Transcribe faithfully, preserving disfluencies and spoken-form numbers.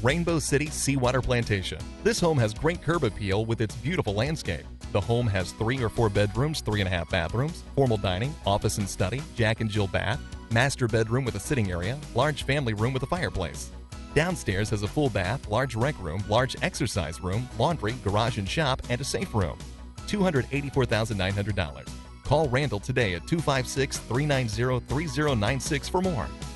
Rainbow City-Sweetwater Plantation. This home has great curb appeal with its beautiful landscape. The home has three or four bedrooms, three and a half bathrooms, formal dining, office and study, Jack and Jill bath, master bedroom with a sitting area, large family room with a fireplace. Downstairs has a full bath, large rec room, large exercise room, laundry, garage and shop, and a safe room. two hundred eighty-four thousand nine hundred dollars. Call Randall today at two five six, three nine zero, three zero nine six for more.